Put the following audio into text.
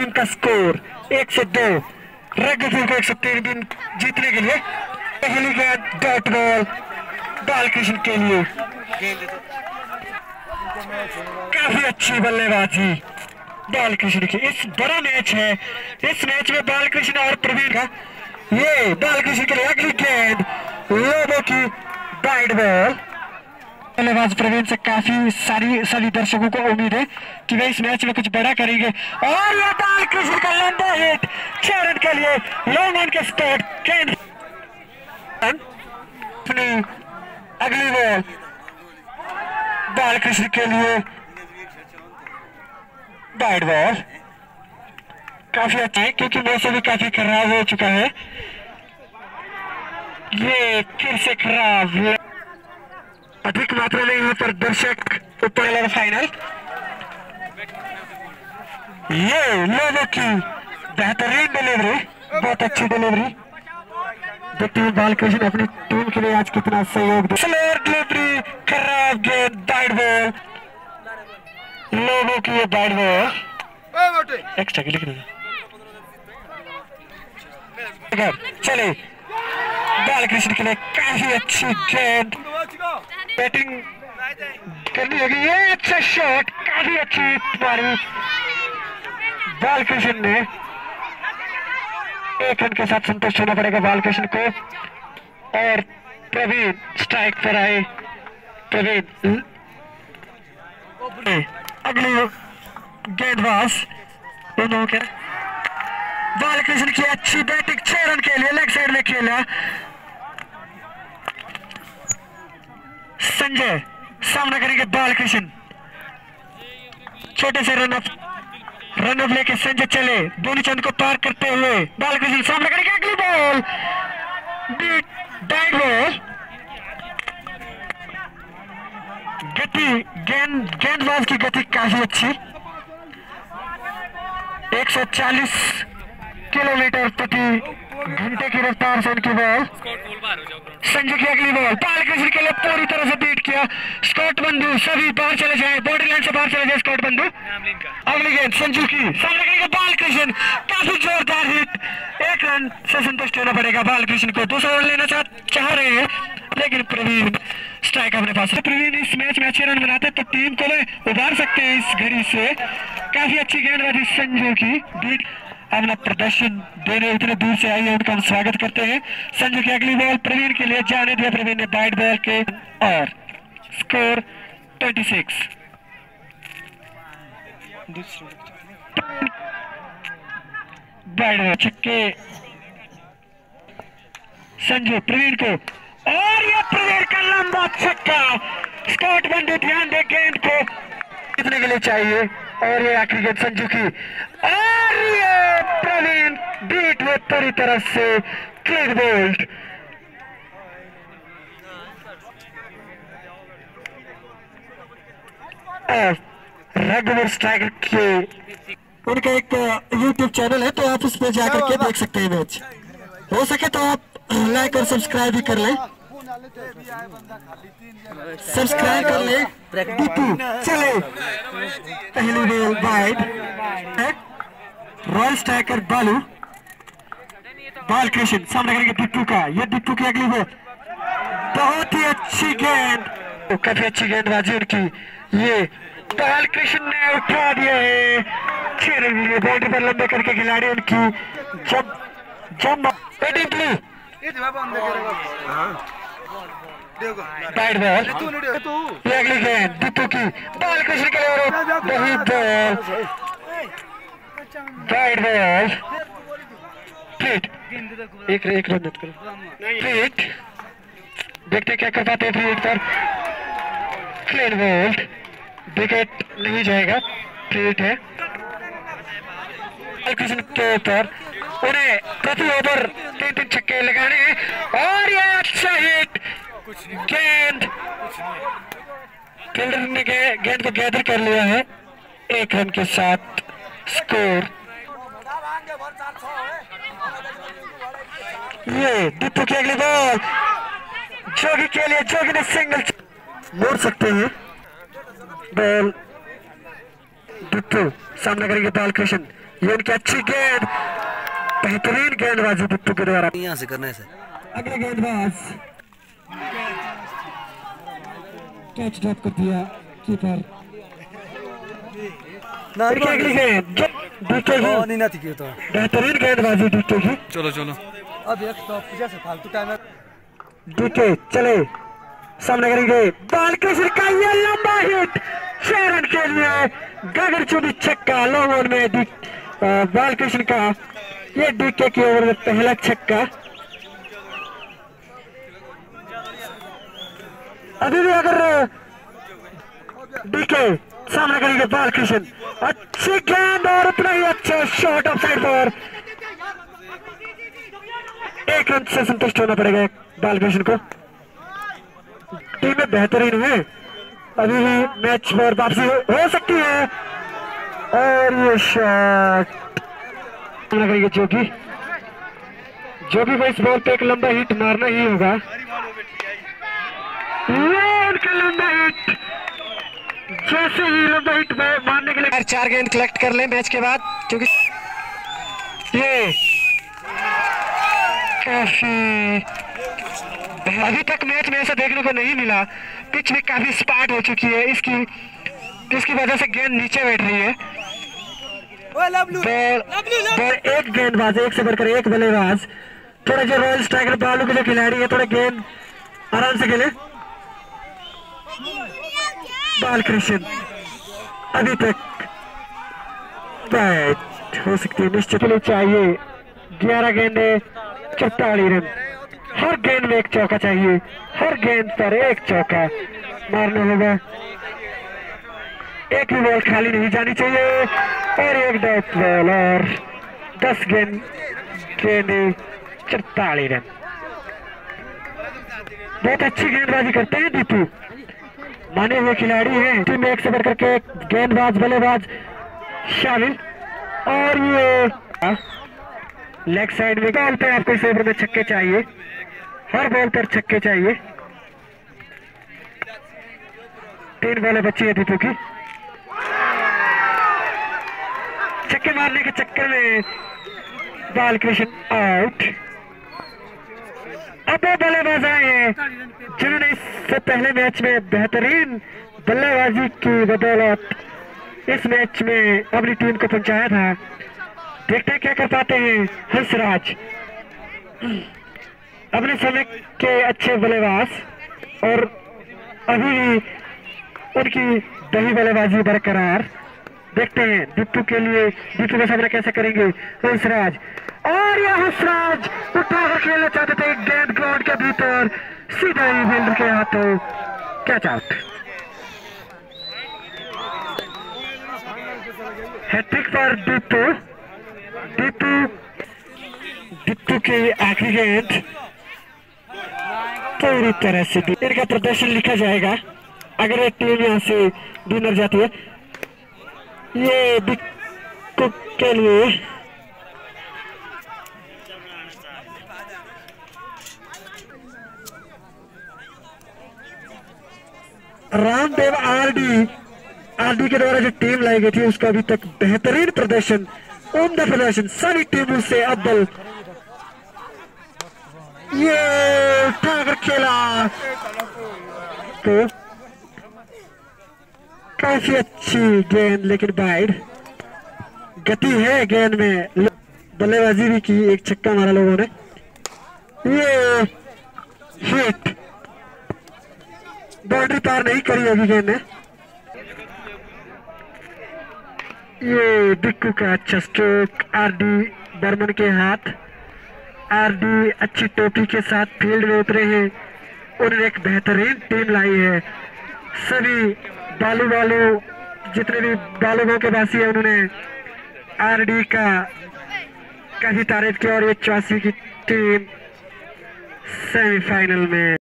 Team का score 102, rugby को 103 दिन जीतने के लिए पहली गेंद डॉट बॉल बालकृष्ण के लिए। काफी अच्छी बल्लेबाजी बालकृष्ण की। इस बड़ा मैच है, इस मैच में बालकृष्ण और प्रवीण का। ये बालकृष्ण के लिए अगली गेंद लोगों की वाइड बॉल। बल्लेबाज प्रवीण से काफी सभी दर्शकों को उम्मीद है कि वे इस मैच में कुछ बड़ा करेंगे। और ये बालकृष्ण का लंबा हिट 6 रन के लिए लॉन्ग ऑन के स्पॉट गेंद। अगली बॉल बालकृष्ण के लिए वाइड बॉल। काफी अच्छा है क्योंकि मौसम भी काफी खराब हो चुका है। ये फिर से खराब, अधिक मात्रा में यहाँ पर दर्शक ऊपर फाइनल। ये लोगों की बेहतरीन डिलीवरी, बहुत अच्छी डिलीवरी। देखते हैं बालकृष्ण अपनी टीम के लिए आज कितना सहयोग दे। स्लोअर डिलीवरी, खराब गेंद, वाइड बॉल। लोगों की ये वाइड बॉल एक्स्ट्रा की लिख रही चले। बालकृष्ण के लिए काफी अच्छी गेंद, बैटिंग करनी होगी। ये अच्छा शॉट, काफी अच्छी मारी बालकृष्ण ने। 1 रन के साथ संतुष्ट होना पड़ेगा बालकृष्ण को। और प्रवीण स्ट्राइक पर आए। प्रवीण अगली गेंदबाज बालकृष्ण की अच्छी बैटिंग 6 रन के लिए लेग साइड में खेला। संजय सामना करेंगे बालकृष्ण। छोटे से रन अप लेके संजय चले, दोनों चंद को पार करते हुए बालकृष्ण सामना करेंगे। अगली बॉल वाइड बॉल। गति गेंदबाज की गति काफी अच्छी, 140 किलोमीटर प्रति घंटे की रफ्तार से उनकी बॉल। संजय की अगली बॉल बालकृष्ण के लिए पूरी तरह से बीट किया। स्कॉट बंधु सभी बाहर चले जाए, बॉर्डर लाइन से बाहर चले जाए स्कॉट बंधु। अगली गेंद संजू की, सामने करेंगे बालकृष्ण। काफी जोरदार हिट, 1 रन से संतुष्ट होना पड़ेगा बालकृष्ण को। दूसरा रन लेना चाह रहे हैं लेकिन प्रवीण स्ट्राइक अपने पास। प्रवीण इस मैच में अच्छे रन बनाते तो टीम को उबार सकते हैं इस घड़ी से। काफी अच्छी गेंदबाजी संजू की, बीट अपना प्रदर्शन देने इतने दूर से आई है, उनका हम स्वागत करते हैं। संजू की अगली बॉल प्रवीण के लिए जाने दिया। प्रवीण ने वाइड बॉल के और स्कोर 26। वाइड बॉल छक्के संजू प्रवीण को, और ये प्रवीण का लंबा छक्का। स्कॉट बंधु ध्यान दे गेंद को जीतने के लिए चाहिए। और ये आखिरी गेंद संजू की, और ये प्रवीण बीट में पूरी तरह से क्लीन बोल्ड। रघुवर स्ट्राइकर के उनका एक YouTube चैनल है, तो आप उस पर जाकर के देख सकते हैं मैच। हो सके तो आप लाइक और सब्सक्राइब भी कर लें। सब्सक्राइब कर ले। चले पहली ball wide, royal striker Balakrishna सामने करेंगे टिप्पू का। ये टिप्पू की अगली बॉल, बहुत ही अच्छी गेंद, काफी अच्छी गेंदबाजी उनकी। ये बालकृष्ण ने उठा दिया है 6 रन के लिए। बाउंड्री पर लंबे करके खिलाड़ी उनकी जब वाइड बॉल। ये अगली गेंद टिप्पू की, बालकृष्ण के लिए वही बॉल, वाइड बॉल। प्लेट एक रन करो। प्लेट देखते क्या कर पाते हैं। प्लेट पर क्लीन बोल्ड, विकेट नहीं जाएगा। प्लेट है बालकृष्ण के ऊपर, उन्हें प्रति ओवर 3 छक्के लगाने हैं। और ये अच्छा हिट, गेंद फील्डर ने गेंद को गैदर कर लिया है 1 रन के साथ। स्कोर ये टिप्पू की अगली बॉल, जोगी के लिए, जोगी ने सिंगल मोड़ सकते हैं। बॉल टिप्पू सामना करेंगे बालकृष्ण, ये उनकी अच्छी गेंद, बेहतरीन गेंदबाजी बिट्टू के द्वारा। यहाँ से करना है सर। अगले गेंदबाज कैच ड्रॉप कर दिया कीपर। अगली गेंद डीके की, बेहतरीन गेंदबाजी डीके की। चलो चलो अब एक तो जैसे फालतू टाइम डीके चले, सामने करेंगे बालकृष्ण का ये लंबा हिट 6 रन के लिए, गगनचुंबी छक्का लॉन्ग ऑन में बालकृष्ण का। ये डीके की ओवर में पहला छक्का। अभी भी अगर डीके सामने करेंगे बालकृष्ण, अच्छी गेंद और उतना ही अच्छा शॉट ऑफ साइड पर। 1 रन से संतुष्ट होना पड़ेगा बालकृष्ण को। टीम में बेहतरीन है, अभी भी मैच पर वापसी हो सकती है। और ये शॉट करेंगे जोगी को इस बॉल पे एक लंबा हिट मारना ही होगा। उनका लंबा हिट, जैसे ही लंबा हिट मारने के लिए 4 गेंद कलेक्ट कर ले मैच के बाद, क्योंकि ये काफी अभी तक मैच में ऐसा देखने को नहीं मिला। पिच भी काफी स्पार्ट हो चुकी है, इसकी वजह से गेंद नीचे बैठ रही है। एक गेंदबाज, एक से बढ़कर एक बल्लेबाज। थोड़ा जो रॉयल स्ट्राइकर बालू के जो खिलाड़ी है, थोड़ा गेंद आराम से खेले। बालकृष्ण अभी तक बैट हो सकती है, निश्चित ही चाहिए। 11 गेंदे 44 रन, हर गेंद में एक चौका चाहिए, हर गेंद पर एक चौका मारना होगा। एक भी बॉल खाली नहीं जानी चाहिए। और एक डॉट बॉल और 10 गेंदे 44 रन। बहुत अच्छी गेंदबाजी करते हैं दीपू, माने हुए खिलाड़ी हैं। टीम में एक से बढ़कर के गेंदबाज बल्लेबाज शामिल। और ये लेग साइड में बॉल पे आपको इस ओवर में छक्के चाहिए, हर बॉल पर छक्के चाहिए। 3 बॉलें बची है दीपू की। छक्के मारने के चक्कर में बालकृष्ण आउट। अब वो बल्लेबाज आए हैं जिन्होंने इससे पहले मैच में बेहतरीन बल्लेबाजी की बदौलत इस मैच में अपनी टीम को पहुंचाया था। देखते हैं क्या कर पाते हैं हंसराज, अपने समय के अच्छे बल्लेबाज, और अभी भी उनकी दही बल्लेबाजी बरकरार। देखते हैं दीपू का सामना कैसे करेंगे हंसराज। और यह हंसराज उठाकर खेलना चाहते थे, गेंद ग्राउंड के भीतर सीधा ही फील्डर के हाथों, कैच आउट। हैट्रिक पर दीपू की आखिरी गेंद पूरी तरह से इनका प्रदर्शन लिखा जाएगा अगर एक टीम यहाँ से विनर जाती है। ये दीपू के लिए रामदेव आरडी के द्वारा जो टीम लाई गई थी उसका अभी तक बेहतरीन प्रदर्शन, उम्दा प्रदर्शन, सभी टीमों से अव्वल। ये उठाकर खेला तो काफी अच्छी गेंद, लेकिन वाइड। गति है गेंद में, बल्लेबाजी भी की, एक छक्का मारा लोगों ने। ये हिट, बाउंड्री पार नहीं करी अभी गेंद ने। ये बिक्कू का अच्छा स्ट्रोक आरडी बर्मन के हाथ। आरडी अच्छी टोपी के साथ फील्ड में उतरे हैं, उन्होंने एक बेहतरीन टीम लाई है। सभी बालू जितने भी बालू के वासी है उन्होंने आरडी का काफी तारीफ किया। और ये 84 की टीम सेमीफाइनल में